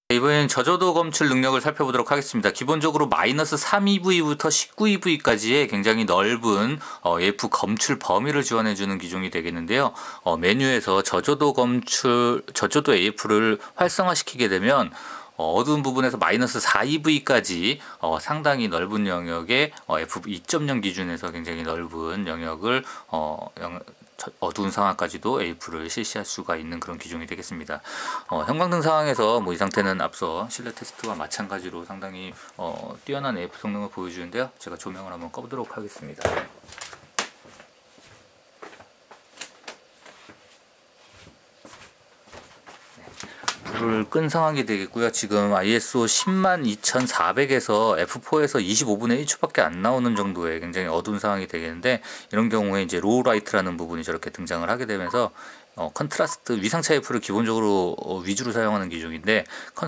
이번엔 저조도 검출 능력을 살펴보도록 하겠습니다. 기본적으로 마이너스 3EV부터 19EV까지의 굉장히 넓은 AF 검출 범위를 지원해주는 기종이 되겠는데요. 메뉴에서 저조도 AF를 활성화시키게 되면 어두운 부분에서 마이너스 4EV까지 상당히 넓은 영역의 F2.0 기준에서 굉장히 넓은 영역을 어두운 상황까지도 AF를 실시할 수가 있는 그런 기종이 되겠습니다. 형광등 상황에서 이 상태는 앞서 실내 테스트와 마찬가지로 상당히 뛰어난 AF 성능을 보여주는데요. 제가 조명을 한번 꺼보도록 하겠습니다. 불을 끈 상황이 되겠고요. 지금 ISO 102,400에서 F4에서 25분의 1초밖에 안 나오는 정도의 굉장히 어두운 상황이 되겠는데, 이런 경우에 이제 로우 라이트라는 부분이 저렇게 등장을 하게 되면서 컨트라스트 위상차 AF를 기본적으로 위주로 사용하는 기종인데,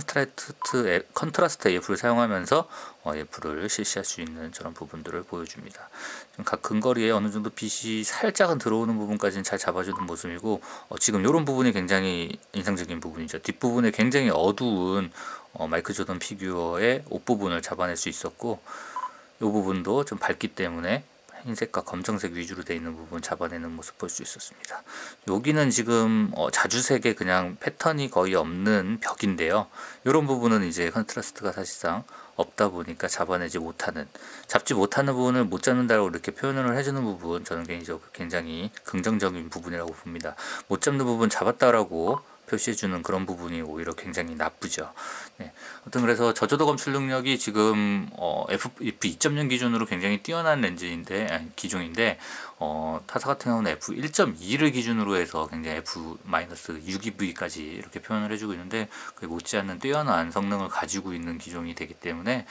컨트라스트 AF를 사용하면서 AF를 실시할 수 있는 저런 부분들을 보여줍니다. 각 근거리에 어느 정도 빛이 살짝은 들어오는 부분까지는 잘 잡아주는 모습이고, 지금 이런 부분이 굉장히 인상적인 부분이죠. 뒷부분에 굉장히 어두운 마이클 조던 피규어의 옷 부분을 잡아낼 수 있었고, 이 부분도 좀 밝기 때문에 흰색과 검정색 위주로 되어 있는 부분 잡아내는 모습 볼 수 있었습니다. 여기는 지금 자주색의 그냥 패턴이 거의 없는 벽인데요. 이런 부분은 이제 컨트라스트가 사실상 없다 보니까 잡지 못하는 부분을 못 잡는다고 이렇게 표현을 해주는 부분, 저는 개인적으로 굉장히 긍정적인 부분이라고 봅니다. 못 잡는 부분 잡았다라고 표시해주는 그런 부분이 오히려 굉장히 나쁘죠. 네. 아무튼 그래서 저조도 검출 능력이 지금 F2.0 기준으로 굉장히 뛰어난 기종인데, 타사 같은 경우는 F1.2를 기준으로 해서 굉장히 F-6EV까지 이렇게 표현을 해주고 있는데, 그게 못지않는 뛰어난 성능을 가지고 있는 기종이 되기 때문에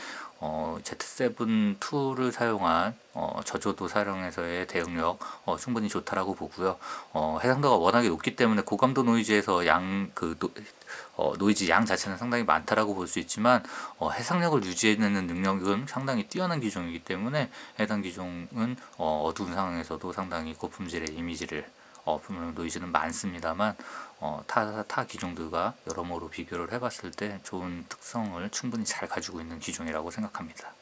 Z7-2를 사용한 저조도 사령에서의 대응력 충분히 좋다라고 보고요. 해상도가 워낙에 높기 때문에 고감도 노이즈에서 노이즈 양 자체는 상당히 많다라고 볼 수 있지만, 해상력을 유지해내는 능력은 상당히 뛰어난 기종이기 때문에 해당 기종은 어두운 상황에서도 상당히 고품질의 이미지를, 분명 노이즈는 많습니다만 타 기종들과 여러모로 비교를 해봤을 때 좋은 특성을 충분히 잘 가지고 있는 기종이라고 생각합니다.